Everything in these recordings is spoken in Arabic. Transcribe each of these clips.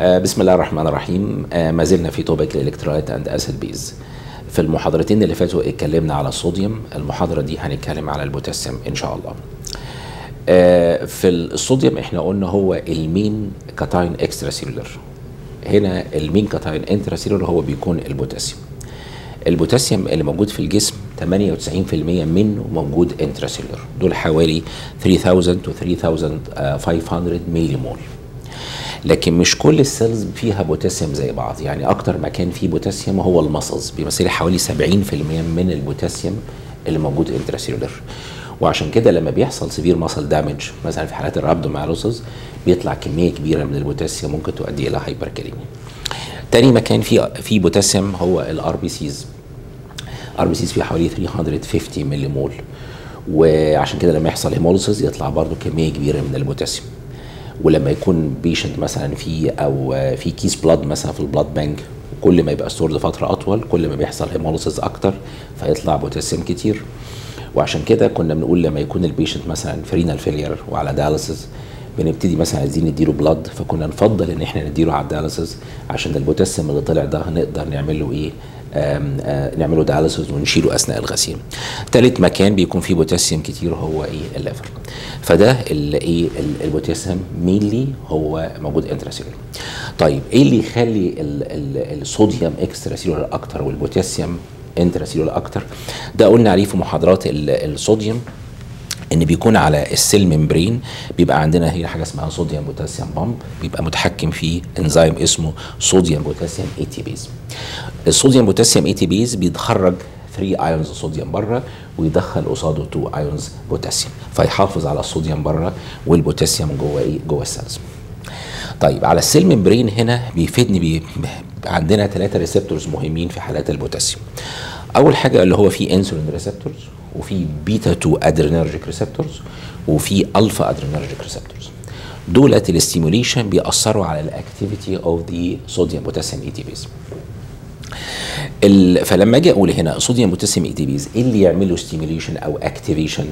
بسم الله الرحمن الرحيم. ما زلنا في توبيك الالكترولايت اند اسيد بيز. في المحاضرتين اللي فاتوا اتكلمنا على الصوديوم، المحاضرة دي هنتكلم على البوتاسيوم ان شاء الله. في الصوديوم احنا قلنا هو المين كاتاين اكسترا سيلولر. هنا المين كاتاين انترا سيلولر هو بيكون البوتاسيوم. البوتاسيوم اللي موجود في الجسم 98% منه موجود انترا سيلولر، دول حوالي 3000 to 3500 ملي مول. لكن مش كل السيلز فيها بوتاسيوم زي بعض، يعني اكتر مكان فيه بوتاسيوم هو المسلز، بيمثل حوالي 70% من البوتاسيوم اللي موجود انتراسيلولر. وعشان كده لما بيحصل سيفير ماسل دامج مثلا في حالات الرابدوميالوسيس بيطلع كميه كبيره من البوتاسيوم ممكن تؤدي الى هايبركاليميا. تاني مكان فيه بوتاسيوم هو الار بي سيز. ار بي سيز فيه حوالي 350 ملي مول، وعشان كده لما يحصل هيموليسيس يطلع برضو كميه كبيره من البوتاسيوم. ولما يكون بيشنت مثلا في كيس بلاد مثلا في البلاد بانك، كل ما يبقى ستورد فتره اطول كل ما بيحصل هيموليسيس اكتر فيطلع بوتاسيوم كتير. وعشان كده كنا بنقول لما يكون البيشنت مثلا في رينال فيلير وعلى دياليسيس بنبتدي مثلا عايزين نديله بلاد، فكنا نفضل ان احنا نديله على الدياليسيس عشان البوتاسيوم اللي طلع ده نقدر نعمل له ايه، نعمله دياليسيس ونشيله اثناء الغسيل. ثالث مكان بيكون فيه بوتاسيوم كتير هو ايه، الليفر. فده الايه البوتاسيوم مينلي هو موجود انتراسيلولر. طيب ايه اللي يخلي الصوديوم اكسترا سيلولر اكتر والبوتاسيوم انتراسيلولر اكتر؟ ده قلنا عليه في محاضرات الصوديوم، ان بيكون على السيل ممبرين بيبقى عندنا هي حاجه اسمها صوديوم بوتاسيوم بامب، بيبقى متحكم فيه انزيم اسمه صوديوم بوتاسيوم اي تي بيز. الصوديوم بوتاسيوم اي تي بيز بيخرج 3 ايونز صوديوم بره ويدخل قصاده 2 ايونز بوتاسيوم، فيحافظ على الصوديوم بره والبوتاسيوم جوه ايه، جوه السيلز. طيب على السيل ممبرين هنا بيفيدني عندنا 3 ريسبتورز مهمين في حالات البوتاسيوم. اول حاجه اللي هو في انسولين ريسبتورز، وفي بيتا 2 ادرينرجيك ريسبتورز، وفي الفا ادرينرجيك ريسبتورز. دولت الاستيموليشن بيأثروا على الاكتيفيتي اوف ذا صوديوم بوتاسيوم اي تي بيز. فلما اجي اقول هنا صوديوم بوتاسيوم اي تي بيز ايه اللي يعمله ستيموليشن او اكتيفيشن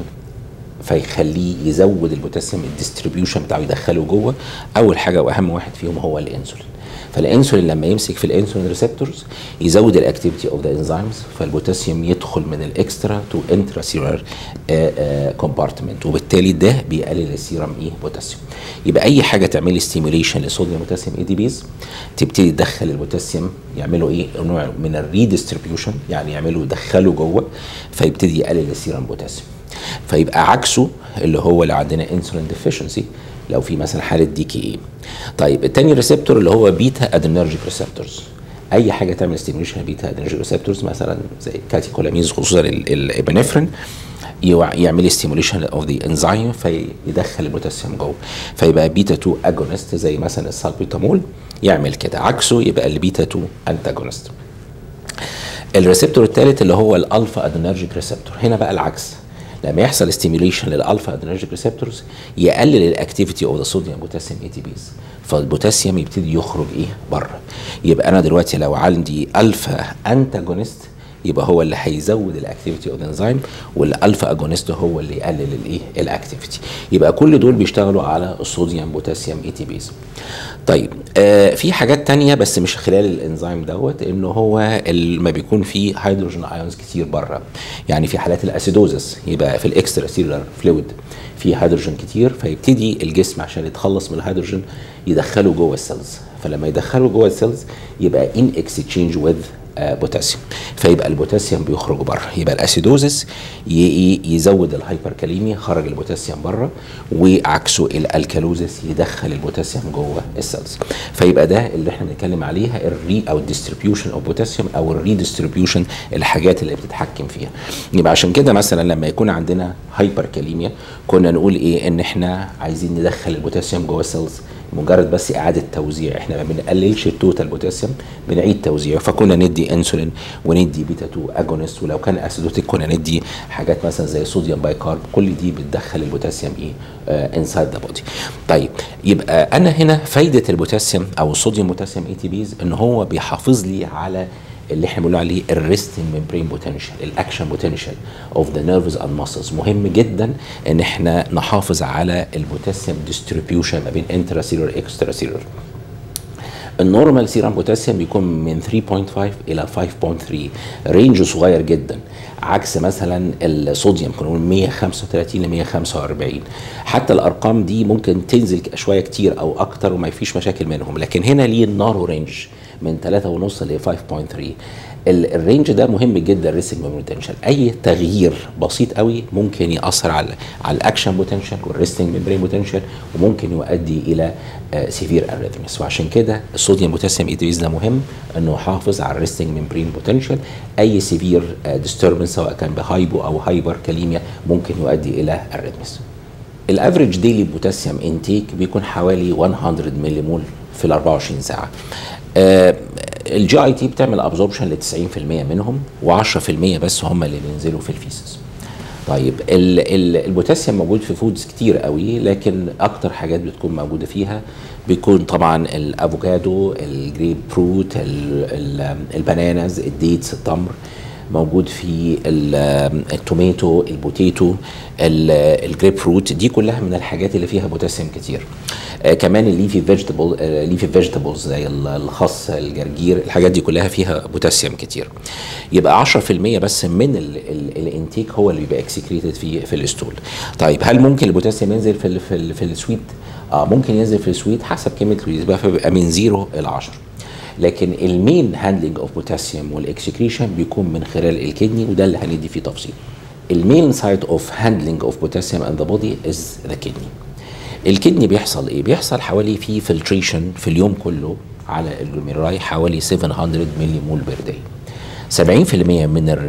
فيخليه يزود البوتاسيوم الديستريبيوشن بتاعه يدخله جوه؟ اول حاجه واهم واحد فيهم هو الانسولين. فالانسولين لما يمسك في الانسولين ريسبتورز يزود الاكتيفيتي اوف ذا انزيمز، فالبوتاسيوم يدخل من الاكسترا تو انترا سيلولر كومبارتمنت، وبالتالي ده بيقلل السيرم ايه، بوتاسيوم. يبقى اي حاجه تعمل ستيموليشن لصوديوم بوتاسيوم اي دي بيز تبتدي تدخل البوتاسيوم، يعملوا ايه، نوع من الريديستريبيوشن، يعني يعملوا يدخلوا جوه فيبتدي يقلل السيرم بوتاسيوم. فيبقى عكسه اللي هو لو عندنا انسولين ديفيشنسي، لو في مثلا حاله دي كي اي. طيب الثاني ريسبتور اللي هو بيتا ادرينرجيك ريسبتورز. اي حاجه تعمل ستيميوليشن بيتا ادرينرجيك ريسبتورز مثلا زي كاتيكولامينز خصوصا الابنفرين يعمل ستيميوليشن اوف ذا انزيم فيدخل البوتاسيوم جوه، فيبقى بيتا 2 اجونست زي مثلا السالبيتامول يعمل كده. عكسه يبقى البيتا 2 انتاجونست. الريسبتور الثالث اللي هو الالفا ادرينرجيك ريسبتور. هنا بقى العكس، لما يحصل ستيميوليشن للالفا ادرينرجيك ريسبتورز يقلل الاكتيفيتي اوف ذا صوديوم بوتاسيوم اي تي بيز، فالبوتاسيوم يبتدي يخرج ايه، بره. يبقى انا دلوقتي لو عندي الفا انتاجونست يبقى هو اللي هيزود الاكتيفيتي اوف ذا انزيم، والالفا اجونست هو اللي يقلل الايه، الاكتيفيتي. يبقى كل دول بيشتغلوا على الصوديوم بوتاسيوم اي تي بيز. طيب في حاجات تانية بس مش خلال الانزيم دوت، انه هو لما بيكون فيه هيدروجين ايونز كتير بره، يعني في حالات الاسيدوزس يبقى في الاكسترا سيلولار فلويد في هيدروجين كتير، فيبتدي الجسم عشان يتخلص من الهيدروجين يدخله جوه السيلز، فلما يدخله جوه السيلز يبقى ان اكسشينج وذ بوتاسيوم، فيبقى البوتاسيوم بيخرج بره. يبقى الاسيدوزس يزود الهايبركاليميا، خرج البوتاسيوم بره، وعكسه الالكالوزس يدخل البوتاسيوم جوه السيلز. فيبقى ده اللي احنا بنتكلم عليها الري او الديستريبيوشن اوف بوتاسيوم او الريديستريبيوشن، الحاجات اللي بتتحكم فيها. يبقى عشان كده مثلا لما يكون عندنا هايبركاليميا كنا نقول ايه، ان احنا عايزين ندخل البوتاسيوم جوه السيلز، مجرد بس اعاده توزيع، احنا ما بنقللش التوتال بوتاسيوم، بنعيد توزيعه. فكنا ندي انسولين وندي بيتا 2 اجونست، ولو كان اسيدوتيك كنا ندي حاجات مثلا زي صوديوم بايكارب، كل دي بتدخل البوتاسيوم ايه، انسايد ذا بودي. طيب يبقى انا هنا فايده البوتاسيوم او الصوديوم بوتاسيوم اي تي بيز ان هو بيحافظ لي على اللي احنا بنقول عليه الريستنج ميمبرين بوتنشال، الاكشن بوتنشال اوف ذا نيرفز اند ماسلز. مهم جدا ان احنا نحافظ على البوتاسيوم ديستريبيوشن ما بين انترا سيلولر اكسترا سيلولر. النورمال سيرم بوتاسيوم بيكون من 3.5 الى 5.3، رينج صغير جدا، عكس مثلا الصوديوم كنا بنقول 135 ل 145. حتى الارقام دي ممكن تنزل شويه كتير او اكتر وما فيش مشاكل منهم، لكن هنا ليه النارو رينج من 3.5 ل 5.3. الرينج ده مهم جدا. ريسنج بوتنشال اي تغيير بسيط قوي ممكن ياثر على الاكشن بوتنشال والريستنج ميمبرين بوتنشال، وممكن يؤدي الى سيفير اريثمس. وعشان كده الصوديوم بوتاسيوم اي تي بيز ده مهم انه يحافظ على الريستنج ميمبرين بوتنشال. اي سيفير ديستربنس سواء كان بهايبو او هايبر كاليميا ممكن يؤدي الى اريثمس. الافريج ديلي بوتاسيوم انتيك بيكون حوالي 100 ملي مول في ال 24 ساعه. الجي اي تي بتعمل ابزوربشن ل 90% منهم، و10% بس هم اللي بينزلوا في الفيسس. طيب البوتاسيوم موجود في فودز كتير قوي، لكن اكتر حاجات بتكون موجوده فيها بيكون طبعا الافوكادو، الجريب فروت، البنانز، الديتس، التمر. موجود في التوميتو، البوتيتو، الجريب فروت، دي كلها من الحاجات اللي فيها بوتاسيوم كتير. كمان ليفي فيجيتابلز زي الخس، الجرجير، الحاجات دي كلها فيها بوتاسيوم كتير. يبقى 10% بس من الانتيك هو اللي بيبقى اكسكريتد في الستول. طيب هل ممكن البوتاسيوم ينزل في السويت؟ ممكن ينزل في السويت حسب كميه الويز، فبيبقى من 0 إلى 10. لكن المين هاندلنج اوف بوتاسيوم والاكسكريشن بيكون من خلال الكدني، وده اللي هندي فيه تفصيل. المين سايت اوف هاندلنج اوف بوتاسيوم ان ذا بودي از ذا كدني. الكدني بيحصل ايه؟ بيحصل حوالي في فلتريشن في اليوم كله على الجلوميرولاي حوالي 700 ملي مول بير داي. 70%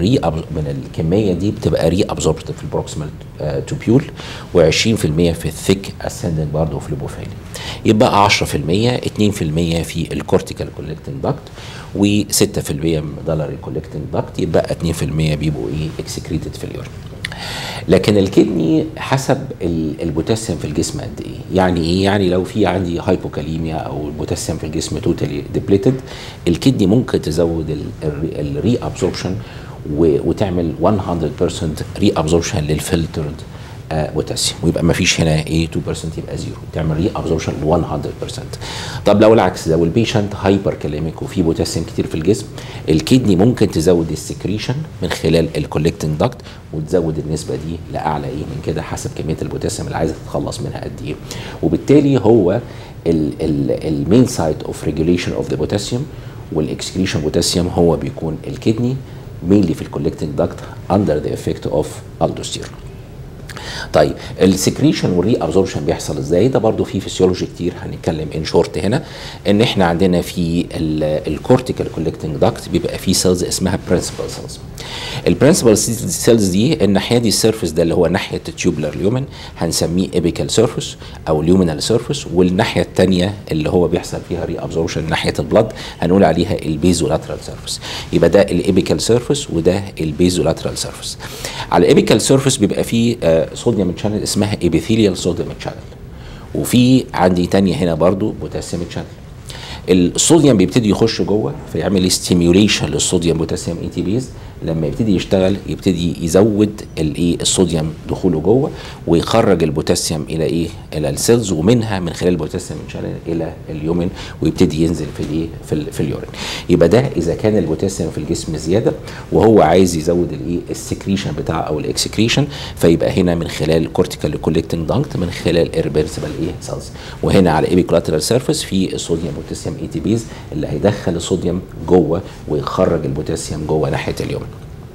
من الكميه دي بتبقى ري ابزوربتيف في البروكسيمال توبيول، و20% في الثيك اسندنج برضه في البوفيلي. يبقى 10%، 2% في الكورتيكال كولكتنج داكت، و6% من ميدالري كولكتنج داكت، يبقى 2% بيبقوا اكسكريتد في اليورين. لكن الكدني حسب البوتاسيوم في الجسم قد ايه. يعني ايه؟ يعني لو في عندي هايبوكاليميا او البوتاسيوم في الجسم توتالي ديبليتد، الكدني ممكن تزود الري ابزوربشن وتعمل 100% ري ابزوربشن للفلترد بوتاسيوم، ويبقى ما فيش هنا 2% يبقى 0، تعمل ري ابزوربشن 100%. طب لو العكس، لو البيشنت هايبر كاليميك وفي بوتاسيوم كتير في الجسم، الكدني ممكن تزود السكريشن من خلال الكولكتنج داكت وتزود النسبه دي لاعلى من كده حسب كميه البوتاسيوم اللي عايزه تتخلص منها قد ايه. وبالتالي هو المين سايت اوف ريجوليشن اوف ذا بوتاسيوم والاكسكريشن بوتاسيوم هو بيكون الكدني، مينلي في الكولكتنج داكت اندر ذا افكت اوف الدوستيرون. طيب السكريشن والري ابزوربشن بيحصل ازاي؟ ده برضو في فيسيولوجي كتير هنتكلم ان شورت هنا. ان احنا عندنا في الكورتيكال كولكتنج داكت بيبقى في سيلز اسمها برنسبل سيلز. البرنسبل سيلز دي الناحيه دي السيرفيس ده اللي هو ناحيه التيوبلر ليومن هنسميه ايبيكال سيرفيس او ليومينال سيرفيس، والناحيه الثانيه اللي هو بيحصل فيها ري ابزوربشن ناحيه البلد هنقول عليها البيزولاترال سيرفيس. يبقى ده الايبيكال سيرفيس وده البيزولاترال سيرفيس. على الايبيكال سيرفيس بيبقى فيه صوديوم شانل اسمها ابيثيليال صوديوم شانل، وفي عندي تانية هنا برضو بوتاسيوم شانل. الصوديوم بيبتدي يخش جوه فيعمل ستيميوليشن للصوديوم بوتاسيوم اي تي بيز. لما يبتدي يشتغل يبتدي يزود الصوديوم دخوله جوه ويخرج البوتاسيوم الى الى السيلز، ومنها من خلال البوتاسيوم شانل الى اليومن ويبتدي ينزل في اليورين. يبقى ده اذا كان البوتاسيوم في الجسم زياده وهو عايز يزود السكريشن بتاعه او الاكسكريشن، فيبقى هنا من خلال الكورتيكال كولكتنج دانكت من خلال الريفرسبل سيلز. وهنا على ايبيكولاترال سيرفيس في الصوديوم بوتاسيوم اي تي بيز اللي هيدخل الصوديوم جوه ويخرج البوتاسيوم جوه ناحيه اليومن.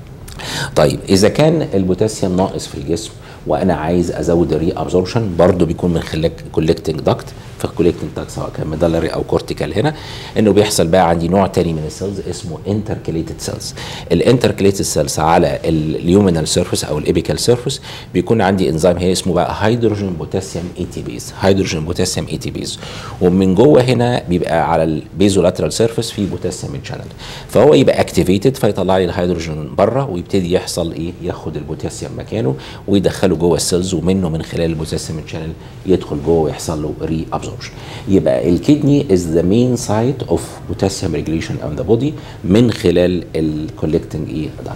طيب اذا كان البوتاسيوم ناقص في الجسم وانا عايز ازود الري ابزوربشن، برضه بيكون من خلال كولكتنج داكت. في الكولكتنج داكت سواء كان ميدالري او كورتيكال، هنا انه بيحصل بقى عندي نوع تاني من السيلز اسمه انتركليتد سيلز. الانتركليتد سيلز على اليومينال سيرفيس او الابيكال سيرفيس بيكون عندي انزيم هي اسمه بقى هيدروجين بوتاسيوم اي تي بيز، هيدروجين بوتاسيوم اي تي بيز. ومن جوه هنا بيبقى على البيزولاترال سيرفيس في بوتاسيوم شانل، فهو يبقى اكتيفيتد فيطلع لي الهيدروجين بره ويبتدي يحصل ياخد البوتاسيوم مكانه ويدخله جوه السيلز، ومنه من خلال البوتاسيوم شانل يدخل جوه ويحصل له ري ابزوربشن. يبقى الكدني is the main site of potassium regulation on the body من خلال الكولكتنج داكتس.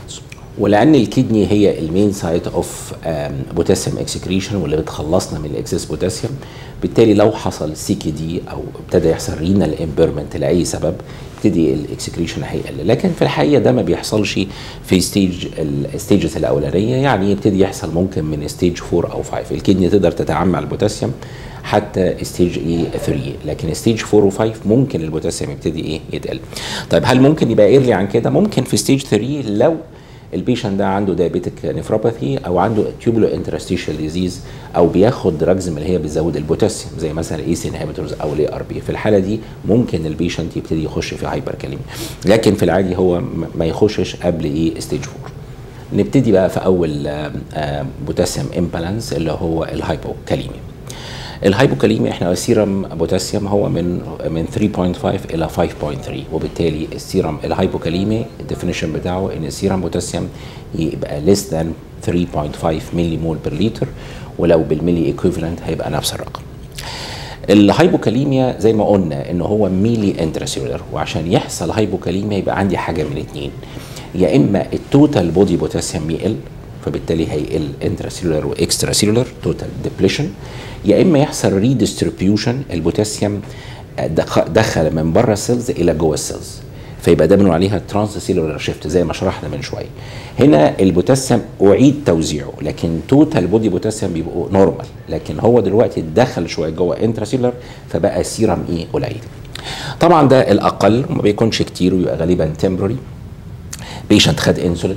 ولان الكدني هي المين سايت اوف بوتاسيوم اكسكريشن واللي بتخلصنا من الاكسس بوتاسيوم، بالتالي لو حصل سي كي دي او ابتدى يحصل رينال امبيرمنت لاي سبب يبتدي الاكسكريشن هيقل. لكن في الحقيقه ده ما بيحصلش في الستيجز الاولانيه، يعني يبتدي يحصل ممكن من ستيج 4 او 5. الكدني تقدر تتعامل مع البوتاسيوم حتى ستيج 3، لكن ستيج 4 و5 ممكن البوتاسيوم يبتدي يتقل. طيب هل ممكن يبقى ايرلي عن كده؟ ممكن في ستيج 3 لو البيشنت ده عنده دايابيتك نيفروباثي او عنده تيوبولو انترستيشال ديزيز او بياخد دراجز من اللي هي بتزود البوتاسيوم زي مثلا ايس انهبيتورز او الاي ار بي. في الحاله دي ممكن البيشنت يبتدي يخش في هايبر كاليميا، لكن في العادي هو ما يخشش قبل ستيج 4. نبتدي بقى في اول بوتاسيوم امبالانس اللي هو الهايبوكاليميا. الهايبوكاليميا احنا السيرم بوتاسيوم هو من 3.5 الى 5.3، وبالتالي السيرم الهايبوكاليميا الديفينيشن بتاعه ان السيرم بوتاسيوم يبقى less than 3.5 ملي مول بر لتر، ولو بالملي ايكويفالنت هيبقى نفس الرقم. الهايبوكاليميا زي ما قلنا ان هو ميلي انتراسيلولر، وعشان يحصل هايبوكاليميا يبقى عندي حاجه من اتنين، يا اما التوتال بودي بوتاسيوم يقل فبالتالي هيقل انتراسيلولر واكسترا سيلولر توتال ديبليشن، يا اما يحصل ريديستريبيوشن البوتاسيوم دخل من بره السيلز الى جوه السيلز، فيبقى ده بنقول عليها ترانس سيلولر شيفت زي ما شرحنا من شويه. هنا البوتاسيوم اعيد توزيعه، لكن توتال بودي بوتاسيوم بيبقوا نورمال، لكن هو دلوقتي دخل شويه جوه انتراسيلولر فبقى سيرم قليل. طبعا ده الاقل وما بيكونش كتير ويبقى غالبا تمبرري. بيشنت خد انسولين،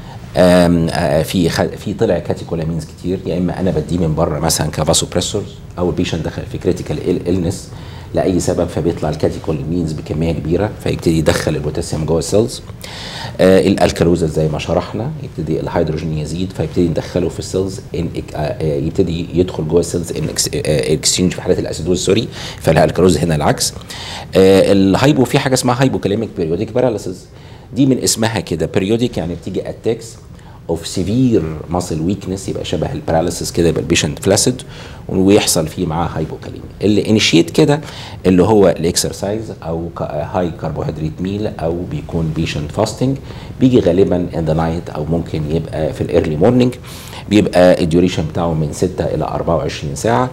في طلع كاتيكولامينز كتير، يا اما انا بديه من بره مثلا كفاسوبريسورز، او البيشنت دخل في كريتيكال النس لاي سبب فبيطلع الكاتيكولامينز بكميه كبيره فيبتدي يدخل البوتاسيوم جوه السيلز. الالكالوزا زي ما شرحنا يبتدي الهيدروجين يزيد فيبتدي ندخله في السيلز يبتدي يدخل جوه السيلز ان اكسشينج في حالات الاسيدوز سوري، فالالكالوزا هنا العكس. الهايبو في حاجه اسمها هايبوكاليميك بيريوديك باراليسيس، دي من اسمها كده بيريوديك يعني بتيجي اتاكس اوف سيفير ماسل ويكنس، يبقى شبه الباراليسيس كده، يبقى البيشنت فلاسيد ويحصل فيه معاه هايبوكاليميا. اللي انيشيت كده اللي هو الاكسرسايز او هاي كربوهيدرات ميل او بيكون بيشنت فاستنج، بيجي غالبا ان ذا نايت او ممكن يبقى في الايرلي مورنينج، بيبقى الديوريشن بتاعه من 6 الى 24 ساعه،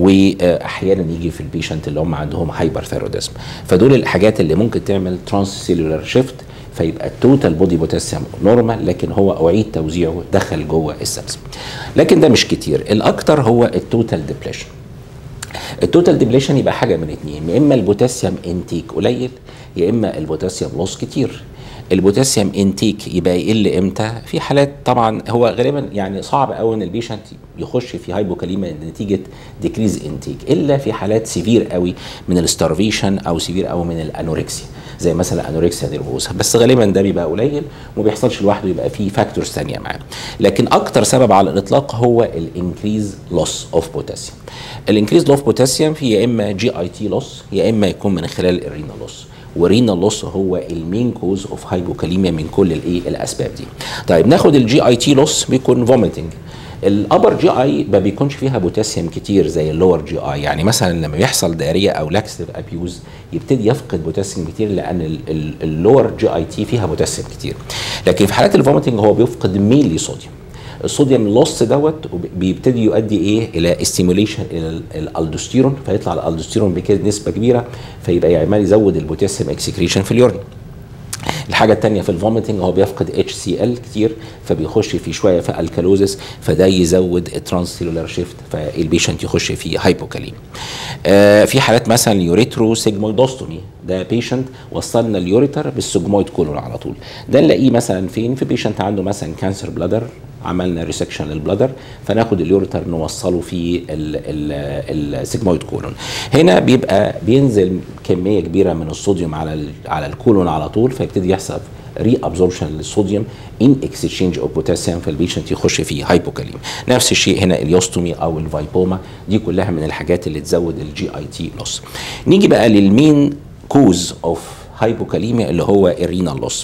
واحيانا يجي في البيشنت اللي هم عندهم هايبر ثيروديزم. فدول الحاجات اللي ممكن تعمل ترانس سيلولار شيفت فيبقى التوتال بودي بوتاسيوم نورمال، لكن هو اعيد توزيعه دخل جوه السيلز. لكن ده مش كتير، الاكتر هو التوتال ديبليشن. التوتال ديبليشن يبقى حاجه من اتنين، يا اما البوتاسيوم انتيك قليل يا اما البوتاسيوم لوس كتير. البوتاسيوم انتيك يبقى يقل امتى؟ في حالات طبعا هو غالبا يعني صعب قوي ان البيشنت يخش في هايبوكاليميا نتيجه ديكريز انتيك، الا في حالات سيفير قوي من الستارفيشن او سيفير قوي من الانوركسيا زي مثلا انوركسيا نيرفوزا، بس غالبا ده بيبقى قليل وما بيحصلش لوحده، يبقى فيه فاكتورز ثانيه معاه. لكن اكتر سبب على الاطلاق هو الانكريز لوس اوف بوتاسيوم. الانكريز لوس بوتاسيوم في يا اما جي اي تي لوس يا اما يكون من خلال الرينال لوس، ورينال لوس هو المين كوز اوف هايبوكاليميا من كل الاسباب دي. طيب ناخد الجي اي تي لوس، بيكون فوميتنج. الابر جي اي ما بيكونش فيها بوتاسيوم كتير زي اللور جي اي، يعني مثلا لما بيحصل داريه او لاكستيف ابيوز يبتدي يفقد بوتاسيوم كتير لان اللور جي اي تي فيها بوتاسيوم كتير. لكن في حالات الفوميتنج هو بيفقد ميلي صوديوم. الصوديوم لوس دوت بيبتدي يؤدي الى استيموليشن الى الالدوستيرون، فيطلع الالدوستيرون بكده نسبه كبيره فيبقى يعمل يزود البوتاسيوم اكسكريشن في اليورين. الحاجه الثانيه في الفوميتنج هو بيفقد اتش سي ال كتير فبيخش في شويه في الكالوزس، فده يزود الترانس سيلولار شيفت فالبيشنت يخش في هايبوكاليميا. في حالات مثلا اليوريترو سيجمويدوستومي، ده بيشنت وصلنا اليوريتر بالسجمويد كولون على طول، ده نلاقيه مثلا فين؟ في بيشنت عنده مثلا كانسر بلادر، عملنا ريسكشن للبلادر فناخد اليوريتر نوصله في السيجمويد كولون. هنا بيبقى بينزل كميه كبيره من الصوديوم على الكولون على طول، فيبتدي يحصل ري ابزوربشن للصوديوم ان اكسشينج اوف بوتاسيوم فالبيشنت يخش في هايبوكاليميا. نفس الشيء هنا اليوستومي او الفايبوما، دي كلها من الحاجات اللي تزود الجي اي تي لوس. نيجي بقى للمين كوز اوف هايبوكاليميا اللي هو الرينال لوس.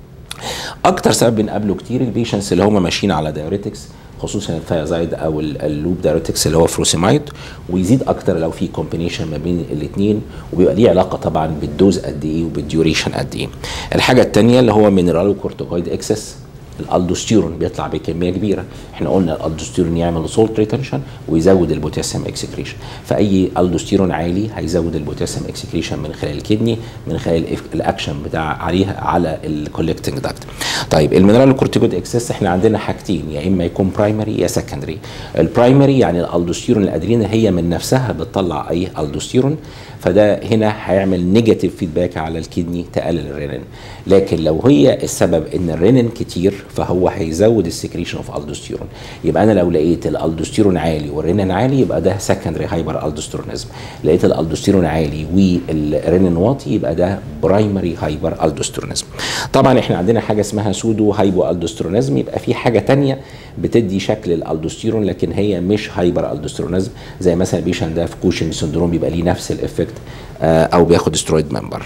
اكتر سبب بنقابله كتير البيشنتس اللي هم ماشيين على دايوريتكس، خصوصا الثيازايد او اللوب دايوريتكس اللي هو فروسيمايد، ويزيد اكتر لو في كومبينيشن ما بين الاثنين، وبيبقى ليه علاقه طبعا بالدوز قد ايه وبالديوريشن قد ايه. الحاجه الثانيه اللي هو مينرالو كورتيكويد اكسس، الالدوستيرون بيطلع بكميه كبيره. احنا قلنا الالدوستيرون يعمل سولت ريتنشن ويزود البوتاسيوم اكسكريشن، فاي الدوستيرون عالي هيزود البوتاسيوم اكسكريشن من خلال الكدني، من خلال الاكشن بتاع عليها على الكولكتنج داكت. طيب المينرال كورتيكويد اكسس احنا عندنا حاجتين، يا اما يكون برايمري يا سكندري. البرايمري يعني الالدوستيرون الادرينال هي من نفسها بتطلع اي الدوستيرون، فده هنا هيعمل نيجاتيف فيدباك على الكدني تقلل الرينين. لكن لو هي السبب ان الرينين كتير فهو هيزود السكريشن اوف الدوستيرون. يبقى انا لو لقيت الالدوستيرون عالي والرينين عالي يبقى ده سكندري هايبر الدوستيرونيزم، لقيت الالدوستيرون عالي والرينين واطي يبقى ده برايمري هايبر الدوستيرونيزم. طبعا احنا عندنا حاجه اسمها سودو هايبو الدوستيرونيزم، يبقى في حاجه ثانيه بتدي شكل الالدوستيرون لكن هي مش هايبر الدوستيرونيزم، زي مثلا البيشنت ده في كوشنج سندروم بيبقى ليه نفس الافكت او بياخد سترويد ممبر.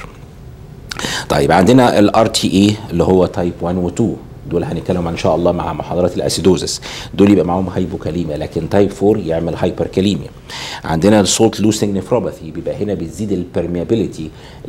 طيب عندنا الار تي اي اللي هو تايب 1 و 2، دول هنتكلم ان شاء الله مع محاضرات الاسيدوزس، دول يبقى معاهم هايبوكاليميا، لكن تايب 4 يعمل هايبركاليميا. عندنا السولت لوسنج نفروباثي، بيبقى هنا بتزيد البرميابيليتي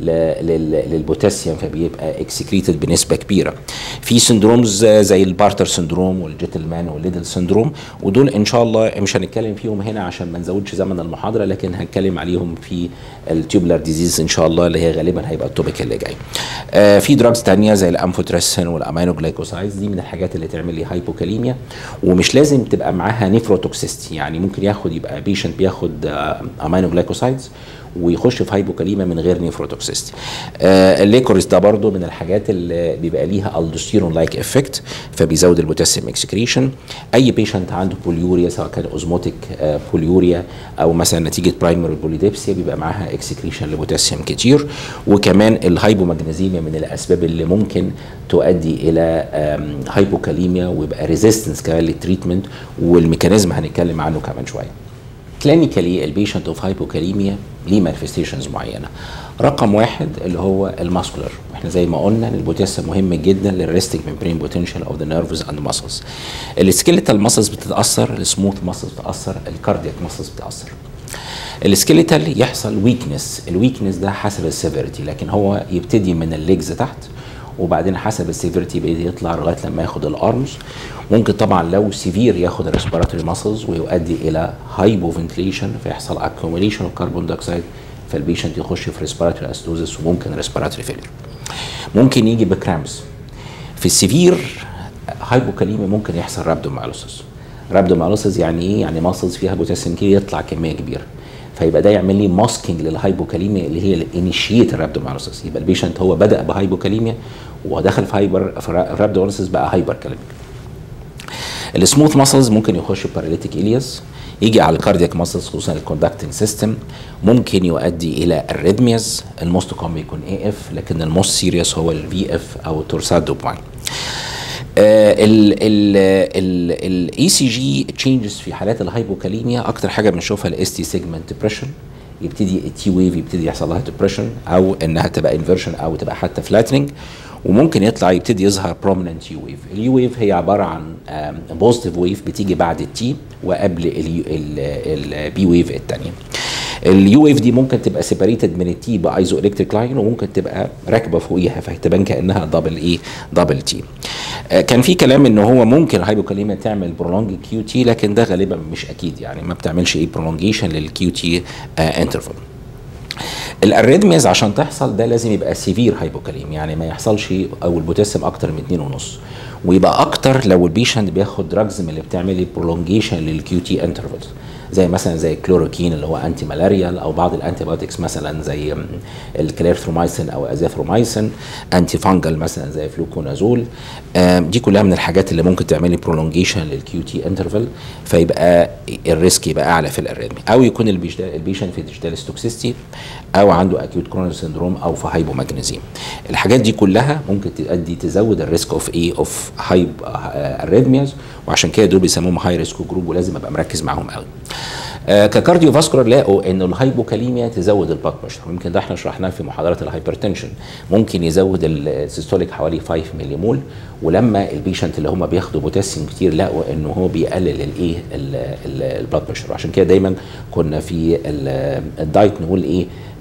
للبوتاسيوم فبيبقى اكسكريتد بنسبه كبيره. في سندرومز زي البارتر سندروم والجيتلمان والليدل سندروم، ودول ان شاء الله مش هنتكلم فيهم هنا عشان ما نزودش زمن المحاضره، لكن هنتكلم عليهم في التيوبلر ديزيز ان شاء الله اللي هي غالبا هيبقى التوبيك اللي جاي. في دراجز ثانيه زي الامفوتريسين والامينو جلايكوسايدز، دي من الحاجات اللي تعمل لي هايبوكاليميا، ومش لازم تبقى معاها نيفروتوكسيستي، يعني ممكن يبقى بيشنت بياخد امينو جلايكوسايدز ويخش في هايبوكاليميا من غير نيفروتوكسيستي. الليكوريس ده برضو من الحاجات اللي بيبقى ليها الدوستيرون لايك افكت فبيزود البوتاسيوم اكسكريشن. اي بيشنت عنده بوليوريا سواء كان اوزموتيك بوليوريا او مثلا نتيجه برايمري بوليديبسيا بيبقى معاها اكسكريشن لبوتاسيوم كتير. وكمان الهايبومagنيزيميا من الاسباب اللي ممكن تؤدي الى هايبوكاليميا ويبقى ريزيستنس كمان للتريتمنت، والميكانيزم هنتكلم عنه كمان شويه. كلينيكالي البيشنت اوف هايبوكاليميا ليه مانيفستيشنز معينه. رقم واحد اللي هو الماسكولار، احنا زي ما قلنا ان البوتاسيوم مهم جدا للريستنج ميمبرين بوتنشال اوف ذا نيرفز اند ماسلز. السكيليتال ماسلز بتتاثر، السموث ماسلز بتتاثر، الكاردياك ماسلز بتتاثر. السكيليتال يحصل ويكنس، الويكنس ده حسب السيفيريتي، لكن هو يبتدي من الليجز تحت وبعدين حسب السيفيريتي بيبتدي يطلع لغايه لما ياخد الارمز. ممكن طبعا لو سيفير ياخد الريسبيراتوري ماسلز ويؤدي الى هايبو فنتليشن فيحصل اكيوميليشن اوف كربون دايوكسيد فالبيشنت يخش في ريسبيراتوري اسيدوزس وممكن ريسبيراتوري فيلير. ممكن يجي بكرامبس. في السيفير هايبوكاليميا ممكن يحصل رابدوميالوسيس. رابدوميالوسيس يعني ايه؟ يعني ماسلز فيها بوتاسيوم كتير يطلع كميه كبيره، فيبقى ده يعمل لي ماسكينج للهايبوكاليميا اللي هي الانيشيت الرابدوميالوسيس. يبقى البيشنت هو بدا بهايبوكاليميا ودخل في رابدوميالوسيس بقى هايبر كاليميك. السموث ماسلز ممكن يخش باراليتيك الياس، يجي على الكاردياك ماسلز خصوصا الكوندكتنج سيستم، ممكن يؤدي الى الريدمياز. الموست كومن بيكون اي اف، لكن الموست سيريس هو الفي اف او تورسادوباين. الاي سي جي تشينجز في حالات الهايبوكاليميا اكتر حاجه بنشوفها الاس تي سيجمنت ديبريشن، يبتدي التي ويف يبتدي يحصل لها ديبريشن او انها تبقى انفيرشن او تبقى حتى فلاتنينج، وممكن يطلع يبتدي يظهر بروميننت يو ويف. اليو ويف هي عباره عن بوزيتيف ويف بتيجي بعد التي وقبل البي ويف الثانيه. اليو ويف دي ممكن تبقى سيبريتد من التي بايزو الكتريك لاين وممكن تبقى راكبه فوقيها فتبان كانها دبل تي. كان في كلام ان هو ممكن الهايبوكاليميا تعمل برولونج كيو تي، لكن ده غالبا مش اكيد، يعني ما بتعملش ايه برولونجيشن للكيو تي انترفال. الاريدمياز عشان تحصل ده لازم يبقى سيفير هايبوكاليميا، يعني ما يحصلش او البوتاسيوم اكتر من 2.5، ويبقى اكتر لو البيشنت بياخد دراجز من اللي بتعمل لي برولونجيشن للكيو تي انترفالز، زي مثلا زي الكلوروكين اللي هو انتي مالاريال، او بعض الانتي بايوتكس مثلا زي الكليرثرومايسين او ازاثرومايسين، انتي فانجل مثلا زي فلوكونازول. دي كلها من الحاجات اللي ممكن تعمل لي برولونجيشن للكيو تي انترفال، فيبقى الريسك يبقى اعلى في الاريثمي، او يكون البيشنت في ديجيتال ستوكسيستي او عنده اكيوت كرونيك سندروم او في هايبوماجنيزيم. الحاجات دي كلها ممكن تزود الريسك اوف هايب اريثمياز، وعشان كده دول بيسموهم هاي ريسك جروب ولازم ابقى مركز معاهم قوي. ككارديو فاسكولار لقوا ان الهايبوكاليميا تزود البلاد بريشر، ويمكن ده احنا شرحناه في محاضرات الهايبرتنشن، ممكن يزود السيستوليك حوالي 5 ملي مول، ولما البيشنت اللي هم بياخدوا بوتاسيوم كتير لقوا انه هو بيقلل البلاد بريشر، وعشان كده دايما كنا في الدايت نقول ايه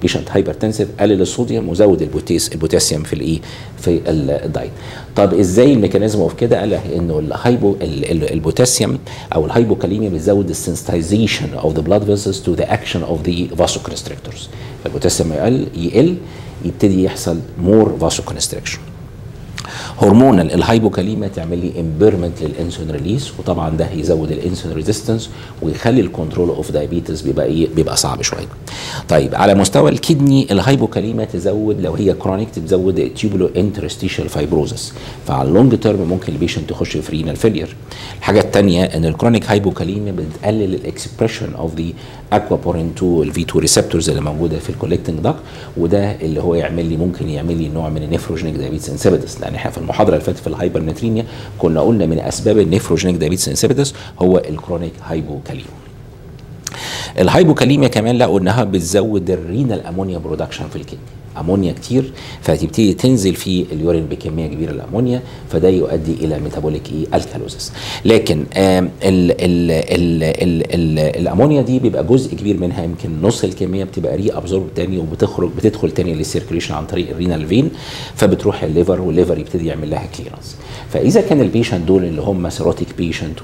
بيشنت هايبرتنسيف قلل الصوديوم وزود البوتاسيوم في الايه في الدايت. طب ازاي الميكانيزم اوف كده؟ قال انه البوتاسيوم او الهايبوكاليميا بتزود السنسيتايزيشن اوف ذا بلاد فيسلز تو ذا اكشن اوف ذا فاسوكونستريكتورز. فالبوتاسيوم يقل يبتدي يحصل مور فاسوكونستريكشن. هرمونال الهايبوكاليميا تعمل لي امبيرمنت للانسولين ريليس، وطبعا ده هيزود الانسولين ريزيستنس ويخلي الكنترول اوف دايابيتس بيبقى صعب شويه. طيب على مستوى الكدني الهايبوكاليميا تزود لو هي كرونيك تزود التيوبولو انترستيشال فايبروزس، فعلى اللونج تيرم ممكن البيشنت تخش في رينال فيلير. الحاجه الثانيه ان الكرونيك هايبوكاليميا بتقلل الاكسبريشن اوف ذا اكوابورين 2 الفي 2 ريسبتورز اللي موجوده في الكولكتنج داك، وده اللي هو ممكن يعمل لي نوع من النيفروجينيك دايابيتس انسيبيدس. لان احنا في المحاضره اللي فاتت في الهايبرنتريميا كنا قلنا من اسباب النيفروجينيك دايابيتس انسيبيدس هو الكرونيك هايبوكاليميا. الهايبوكاليميا كمان لقوا انها بتزود الرينال امونيا برودكشن في الكدني، امونيا كتير فتبتدي تنزل في اليورين بكميه كبيره الامونيا، فده يؤدي الى ميتابوليك الكالوزس. لكن ال ال ال ال ال الامونيا دي بيبقى جزء كبير منها يمكن نص الكميه بتبقى ري ابزورب تاني بتدخل تاني للسيركيليشن عن طريق الرينال فين، فبتروح الليفر والليفر يبتدي يعمل لها كليرنس. فاذا كان البيشنت دول اللي هم سيروتيك بيشنت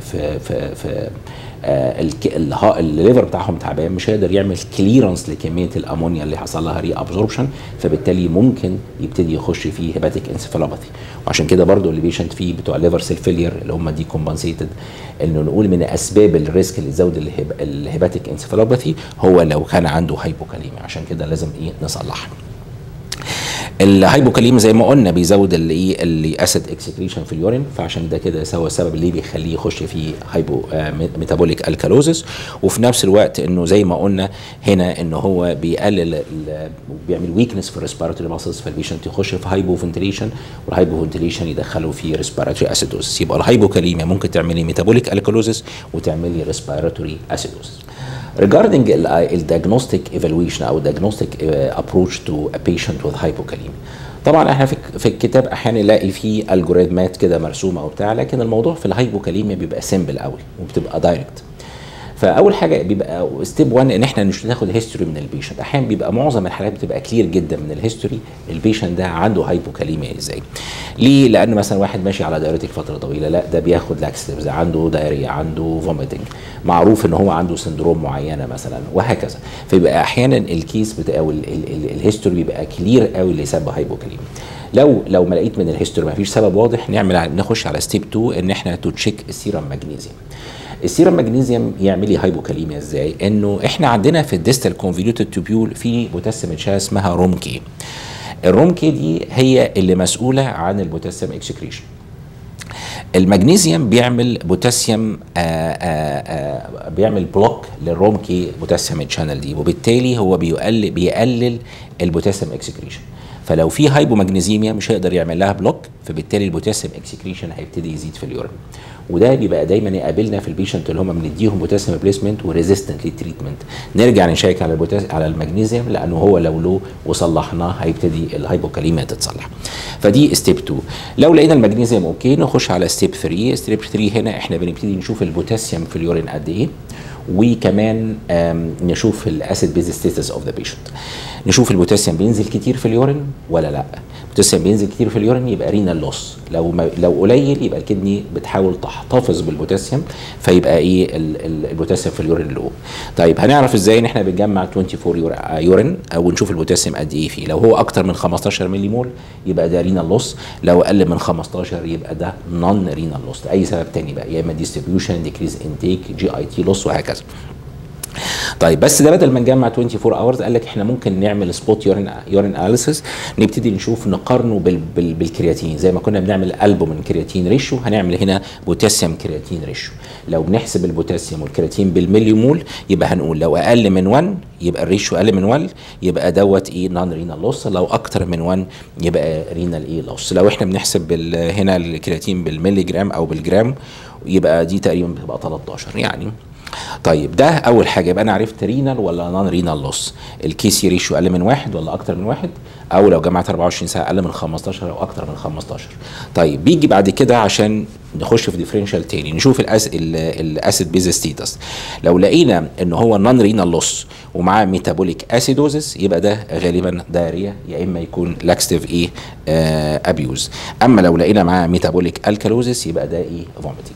وفي الليفر بتاعهم تعبان مش هيقدر يعمل كليرنس لكميه الامونيا اللي حصل لها ري ابزوربشن، فبالتالي ممكن يبتدي يخش فيه هيباتيك انسفالوباثي. وعشان كده برضو اللي بيشنت فيه بتوع الليفر سيل فيلير اللي هم دي كومبنسيتد، انه نقول من اسباب الريسك اللي تزود الهيباتيك انسفالوباثي هو لو كان عنده هايبوكاليميا، عشان كده لازم نصلحها. الهايبوكاليميا زي ما قلنا بيزود الاسيد اكسكريشن في اليورين، فعشان ده كده هو السبب اللي بيخليه يخش في هايبو ميتابوليك الكالوزس. وفي نفس الوقت انه زي ما قلنا هنا انه هو بيقلل بيعمل ويكنس في الريسبيراتوري ماسلز، فالبيشنت يخش في هايبو فنتيليشن، والهايبو فنتيليشن يدخله في ريسبيراتوري اسيدوزس. يبقى الهايبوكاليميا ممكن تعمل لي ميتابوليك الكالوزس وتعمل لي ريسبيراتوري اسيدوزس. Regarding the diagnostic evaluation او diagnostic approach to a patient with hypokalemia، طبعا احنا في الكتاب احيانا نلاقي فيه الجوريزمات كده مرسومه وبتاع، لكن الموضوع في الهايبوكاليميا بيبقى سيمبل قوي وبتبقى دايركت. فاول حاجه بيبقى ستيب 1 ان احنا مش ناخد هيستوري من البيشنت. احيانا بيبقى معظم الحالات بتبقى كلير جدا من الهيستوري البيشنت ده عنده هايبوكاليميا ازاي. ليه؟ لان مثلا واحد ماشي على دايريتك فتره طويله، لا ده بياخد لاكسيتيفز، عنده دايريا، عنده فوميتنج، معروف ان هو عنده سندروم معينه مثلا وهكذا. فيبقى احيانا الكيس بتاع الهيستوري بيبقى كلير قوي اللي سبب هايبوكاليميا. لو ما لقيت من الهيستوري ما فيش سبب واضح نخش على ستيب 2 ان احنا تو تشيك السيرم ماجنيزيوم. السيرم ماجنيزيوم يعمل لي هايبوكاليميا ازاي؟ انه احنا عندنا في الديستال كونفوليوتد تيوبيول في بوتاسيوم تشان اسمها روم كي. الروم كي دي هي اللي مسؤوله عن البوتاسيوم اكسكريشن. المغنيسيوم بيعمل بوتاسيوم بيعمل بلوك للروم كي بوتاسيوم تشانل دي، وبالتالي هو بيقلل البوتاسيوم اكسكريشن. فلو في هايبومagنيزيميا مش هيقدر يعمل لها بلوك، فبالتالي البوتاسيوم اكسكريشن هيبتدي يزيد في اليورين. وده بيبقى دايما يقابلنا في البيشنت اللي هم بنديهم بوتاسيوم ريبليسمنت وريزيستنت للتريتمنت، نرجع نشيك على المغنيسيوم لانه هو لو له وصلحناه هيبتدي الهايبوكاليميا تتصلح. فدي ستيب 2. لو لقينا المغنيسيوم اوكي نخش على ستيب 3. ستيب 3 هنا احنا بنبتدي نشوف البوتاسيوم في اليورين قد ايه، وكمان نشوف الاسيد بيز ستاتس اوف ذا بيشنت، نشوف البوتاسيوم بينزل كتير في اليورين ولا لا. البوتاسيوم بينزل كتير في اليورين يبقى رينال لوس، لو قليل يبقى الكدني بتحاول تحتفظ بالبوتاسيوم، فيبقى ايه البوتاسيوم في اليورين لو. طيب هنعرف ازاي ان احنا بنجمع 24 يورين او نشوف البوتاسيوم قد ايه فيه؟ لو هو اكتر من 15 ملي مول يبقى ده رينال لوس، لو اقل من 15 يبقى ده نون رينال لوس، اي سبب تاني بقى، يا اما ديستريبيوشن، ديكريز انتيك، جي اي تي لوس وهكذا. طيب بس ده بدل ما نجمع 24 اورز قال لك احنا ممكن نعمل سبوت يورين اناليسيس، نبتدي نشوف نقارنه بالكرياتين زي ما كنا بنعمل البومين كرياتين ريشيو، هنعمل هنا بوتاسيوم كرياتين ريشيو. لو بنحسب البوتاسيوم والكرياتين بالملي مول يبقى هنقول لو اقل من 1 يبقى الريشيو اقل من 1 يبقى دوت ايه نون رينال لوس، لو اكتر من 1 يبقى رينال ايه لوس. لو احنا بنحسب هنا الكرياتين بالملي جرام او بالجرام يبقى دي تقريبا بتبقى 13 يعني. طيب ده اول حاجه، يبقى انا عرفت رينال ولا نون رينال لوس، الكيسي ريشيو اقل من 1 ولا اكتر من 1، او لو جمعت 24 ساعه اقل من 15 او اكتر من 15. طيب بيجي بعد كده عشان نخش في ديفرنشال تاني نشوف الاسيد بيز ستيتس. لو لقينا ان هو نون رينال لوس ومعاه ميتابوليك اسيدوزس يبقى ده غالبا دايريا، يا اما يكون لاكستيف ايه ابيوز. اما لو لقينا معاه ميتابوليك الكالوزس يبقى ده ايه فوميتنج.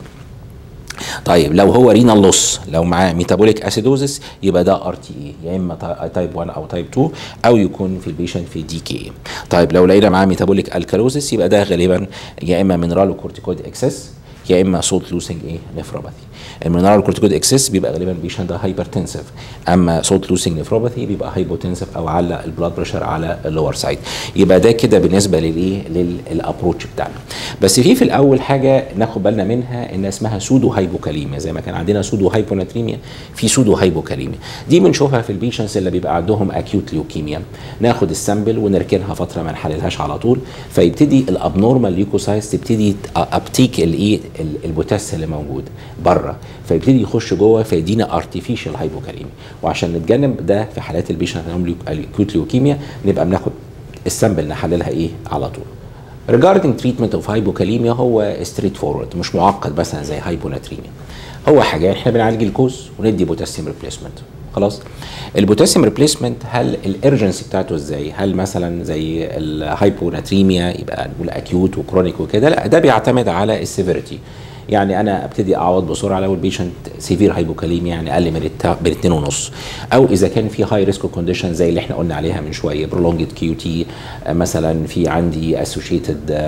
طيب لو هو رينال لوس لو معاه ميتابوليك اسيدوزس يبقى ده ار تي اي، يا اما تايب 1 او تايب 2 او يكون في البيشنت في دي كي. طيب لو لقينا معاه ميتابوليك الكالوزس يبقى ده غالبا يا اما مينرالو كورتيكويد اكسس يا اما سولت لوسنج ايه نفروباثي. المينرال كورتيكويد اكسس بيبقى غالبا بيشنت ده هايبرتنسيف، اما سولت لوسنج نفروباثي بيبقى هايبوتنسيف او على البلاد بريشر على اللور سايد. يبقى ده كده بالنسبه للايه للابروتش بتاعنا. بس في الاول حاجه ناخد بالنا منها ان اسمها سودو هايبوكاليميا، زي ما كان عندنا سودو هايبوناتريميا في سودو هايبوكاليميا. دي بنشوفها في البيشنتس اللي بيبقى عندهم اكيوت ليوكيميا، ناخد السامبل ونركنها فتره ما نحللهاش على طول، فيبتدي الابنورمال ليوكوسايتس تبتدي ابتيك الايه البوتاسيوم اللي موجود بره، فيبتدي يخش جوه فيدينا ارتفيشال هايبوكاليميا. وعشان نتجنب ده في حالات البيشنت عندهم اكيوت ليوكيميا نبقى بناخد السامبل نحللها ايه على طول. regarding treatment of hypokalemia هو ستريت فورورد، مش معقد مثلا زي هايبوناتريميا. هو حاجه احنا بنعالج الكوز وندي بوتاسيوم ريبليسمنت خلاص. البوتاسيوم ريبليسمنت هل الارجنسي بتاعته ازاي؟ هل مثلا زي الهايبوناتريميا يبقى نقول اكيوت وكرونيك وكده؟ لا، ده بيعتمد على السيفيريتي. يعني انا ابتدي اعوض بسرعه لو البيشنت سيفير هايبوكاليميا يعني اقل من 2.5، او اذا كان في هاي ريسك كونديشن زي اللي احنا قلنا عليها من شويه برولونجد كيو تي، مثلا في عندي اسوشيتد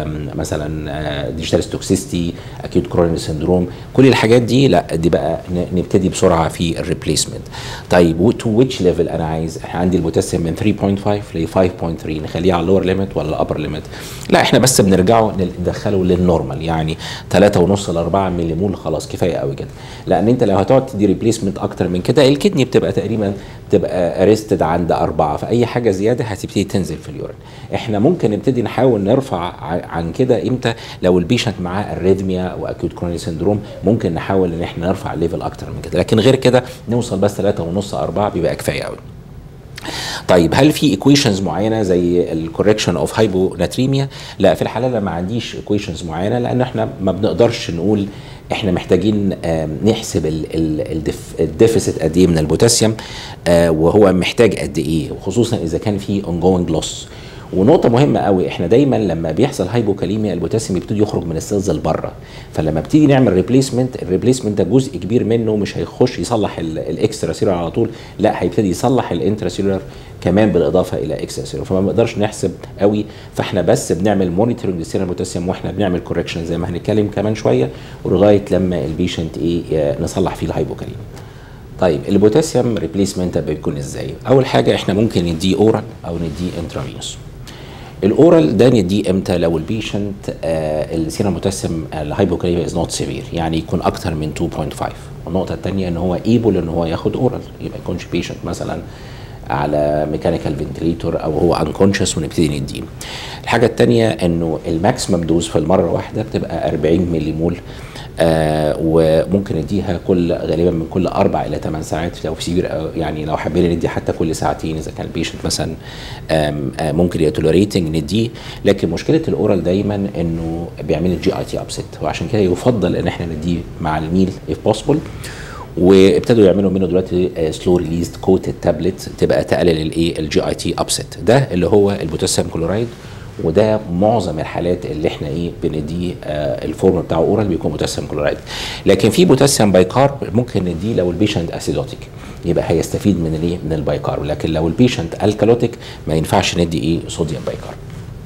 مثلا ديجيتال توكسيستي، اكيوت كرونيك سندروم، كل الحاجات دي لا دي بقى نبتدي بسرعه في الريبليسمنت. طيب تو ويتش ليفل انا عايز؟ احنا عندي البوتاسيوم من 3.5 ل 5.3، نخليه على اللور ليميت ولا الابر ليميت؟ لا احنا بس بنرجعه ندخله للنورمال، يعني 3.5 ل 4 ملي مول خلاص كفايه قوي كده. لان انت لو هتقعد تدي ريبليسمنت اكتر من كده الكدني بتبقى تقريبا بتبقى اريستد عند 4، فاي حاجه زياده هتبتدي تنزل في اليورين. احنا ممكن نبتدي نحاول نرفع عن كده امتى؟ لو البيشنت معاه اريثميا او اكيوت كرونيك سندروم ممكن نحاول ان احنا نرفع الليفل اكتر من كده، لكن غير كده نوصل بس 3.5 4 بيبقى كفايه قوي. طيب هل في ايكويشنز معينه زي الكوركشن اوف هايبوناتريميا؟ لا، في الحاله ما عنديش ايكويشنز معينه، لان احنا ما بنقدرش نقول احنا محتاجين نحسب الديفيسيت قد ايه من البوتاسيوم وهو محتاج قد ايه، وخصوصا اذا كان في ongoing loss. ونقطة مهمة قوي، احنا دايما لما بيحصل هايبوكاليميا البوتاسيوم يبتدي يخرج من السيلز لبره، فلما بتيجي نعمل ريبليسمنت، الريبليسمنت ده جزء كبير منه مش هيخش يصلح الاكسترا سيلولر على طول، لا هيبتدي يصلح الانترا سيلولر كمان بالاضافه الى اكسترا سيلولر، فما بنقدرش نحسب قوي. فاحنا بس بنعمل مونيتورنج للسيرم بوتاسيوم واحنا بنعمل كوركشن زي ما هنتكلم كمان شويه، ولغايه لما البيشنت ايه نصلح فيه الهايبوكاليميا. طيب البوتاسيوم ريبليسمنت بيكون ازاي؟ اول حاجه احنا ممكن نديه اورال او نديه انترافينوس. الاورال ده نديه امتى؟ لو البيشنت السيرم بوتاسيوم الهايبوكاليميا از نوت سيفير، يعني يكون اكتر من 2.5. والنقطه الثانيه ان هو ايبل ان هو ياخد اورال، يبقى يكونش بيشنت مثلا على ميكانيكال فنتليتور او هو انكونشس ونبتدي نديه. الحاجه الثانيه انه الماكسيمم دوز في المره واحده بتبقى 40 ملي مول، وممكن نديها غالبا من كل 4 إلى 8 ساعات لو في سيفير، يعني لو حبينا ندي حتى كل ساعتين اذا كان البيشنت مثلا ممكن يتولريتنج نديه. لكن مشكله الاورال دايما انه بيعمل الجي اي تي ابسيت، وعشان كده يفضل ان احنا نديه مع الميل if possible. وابتدوا يعملوا منه دلوقتي سلو ريليزد كوتد تابلت تبقى تقلل الايه الجي اي تي ابسيت، ده اللي هو البوتاسيوم كلورايد. وده معظم الحالات اللي احنا ايه بنديه الفورم بتاعه اورال بيكون بوتاسيوم كلورايد. لكن في بوتاسيوم بايكارب ممكن نديه لو البيشنت اسيدوتيك، يبقى هيستفيد من الايه من البايكارب. لكن لو البيشنت الكالوتيك ما ينفعش ندي ايه صوديوم بايكارب.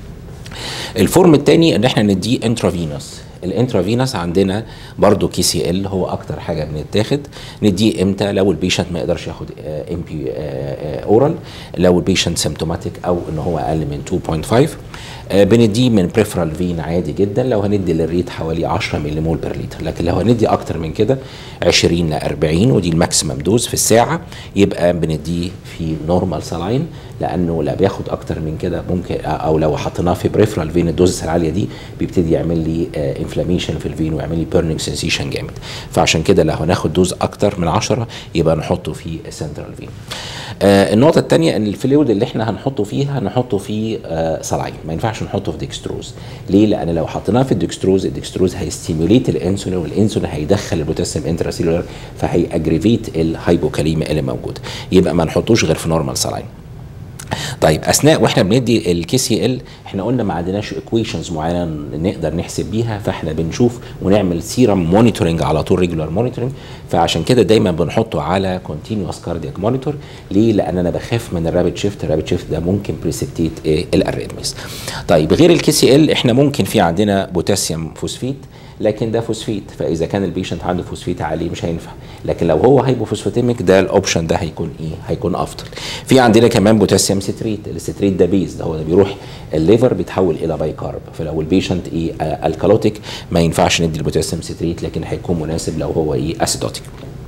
الفورم الثاني ان احنا نديه انترافينوس. الانترافينوس عندنا برضو كي سي ال هو اكتر حاجه بنتاخد. نديه امتى؟ لو البيشنت ما يقدرش ياخد ام بي اورال، لو البيشنت سيمتوماتيك او ان هو اقل من 2.5. بنديه من بريفرال فين عادي جدا لو هندي للريت حوالي 10 ملي مول بير لتر. لكن لو هندي اكتر من كده 20 ل 40 ودي الماكسيمم دوز في الساعه، يبقى بنديه في نورمال سلاين، لانه لا بياخد اكتر من كده ممكن، او لو حطيناه في بريفرال فين الدوز العاليه دي بيبتدي يعمل لي انفلاميشن في الفين ويعمل لي بيرنينج سنسيشن جامد. فعشان كده لو هناخد دوز اكتر من 10 يبقى نحطه في سنترال فين. النقطه الثانيه ان الفلويد اللي احنا هنحطه فيها هنحطه في صلاين، ما ينفعش نحطه في ديكستروز. ليه؟ لان لو حطيناه في الديكستروز هيستيموليت الانسولين، والانسولين هيدخل البوتاسيوم انتراسيلولار فهيأجريفيت الهايبوكاليميا اللي موجوده، يبقى ما نحطوش غير في نورمال صلاين. طيب اثناء واحنا بندي الكي سي ال احنا قلنا ما عندناش ايكويشنز معينه نقدر نحسب بيها، فاحنا بنشوف ونعمل سيرم مونيتورنج على طول، ريجولار مونيتورنج. فعشان كده دايما بنحطه على كونتينوس كاردياك مونيتور. ليه؟ لان انا بخاف من الرابيد شيفت، الرابيد شيفت ده ممكن بريسبتيت الاريثميز. طيب غير الكي سي ال احنا ممكن في عندنا بوتاسيوم فوسفيت، لكن ده فوسفيت، فاذا كان البيشنت عنده فوسفيت عالي مش هينفع. لكن لو هو هايبوفوسفاتيميك ده الاوبشن ده هيكون هيكون افضل. في عندنا كمان بوتاسيوم ستريت، الستريت ده بيز، ده هو ده بيروح الليفر بيتحول الى باي كارب. فلو البيشنت الكالوتيك ما ينفعش ندي البوتاسيوم ستريت، لكن هيكون مناسب لو هو اسيدوتيك.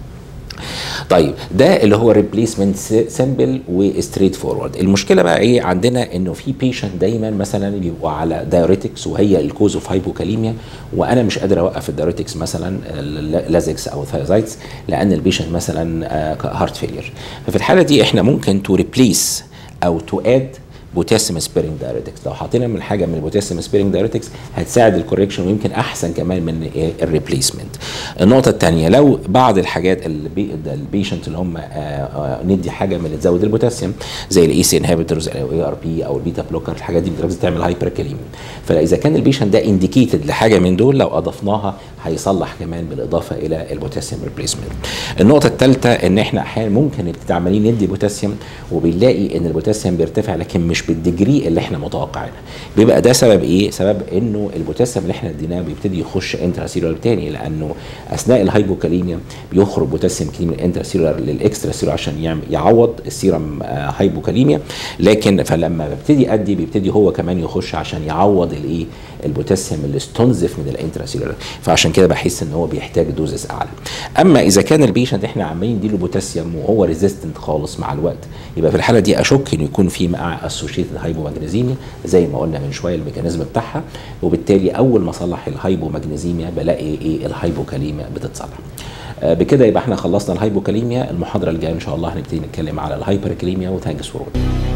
طيب ده اللي هو ريبليسمنت سمبل وستريت فورورد. المشكله بقى ايه عندنا؟ انه في بيشنت دايما مثلا بيبقوا على دايوريتكس وهي الكوز اوف هايبوكاليميا، وانا مش قادر اوقف الدايوريتكس مثلا لازكس او ثايازايتس لان البيشنت مثلا هارت فيلير. ففي الحاله دي احنا ممكن تو ريبليس او تو اد بوتاسيوم سبيرنج دايوريتكس. لو حطينا من حاجه من البوتاسيوم سبيرنج دايوريتكس هتساعد الكوريكشن ويمكن احسن كمان من الريبليسمنت. النقطه الثانيه لو بعض الحاجات البيشنت اللي هم ندي حاجه من اللي تزود البوتاسيوم زي الاي سي انهبيتورز او اي ار بي او البيتا بلوكر، الحاجات دي بتعمل هايبركاليميا. فاذا كان البيشنت ده انديكيتد لحاجه من دول لو اضفناها هيصلح كمان بالاضافه الى البوتاسيوم ريبليسمنت. النقطه الثالثه ان احنا احيانا ممكن نبتدي عمالين ندي بوتاسيوم وبنلاقي ان البوتاسيوم بيرتفع لكن مش بالديجري اللي احنا متوقعينها. بيبقى ده سبب ايه؟ سبب انه البوتاسيوم اللي احنا اديناه بيبتدي يخش انتراسيلولار تاني، لانه اثناء الهايبوكاليميا بيخرج بوتاسيوم كتير من الانتراسيلولار للاكسترا سيلولار عشان يعوض السيرم هايبوكاليميا. لكن فلما ببتدي ادي بيبتدي هو كمان يخش عشان يعوض الايه؟ البوتاسيوم اللي استنزف من الانتراسيلولار. فعشان كده بحس ان هو بيحتاج دوزز اعلى. اما اذا كان البيشنت احنا عمالين نديله بوتاسيوم وهو ريزيستنت خالص مع الوقت، يبقى في الحاله دي اشك انه يكون في مع اسوشيتد هايبوماجنيزيميا زي ما قلنا من شويه الميكانيزم بتاعها، وبالتالي اول ما اصلح الهايبوماجنيزيميا بلاقي ايه؟ الهايبوكاليميا بتتصلح. بكده يبقى احنا خلصنا الهايبوكاليميا. المحاضره الجايه ان شاء الله هنبتدي نتكلم على الهايبركاليميا. وثانكس فور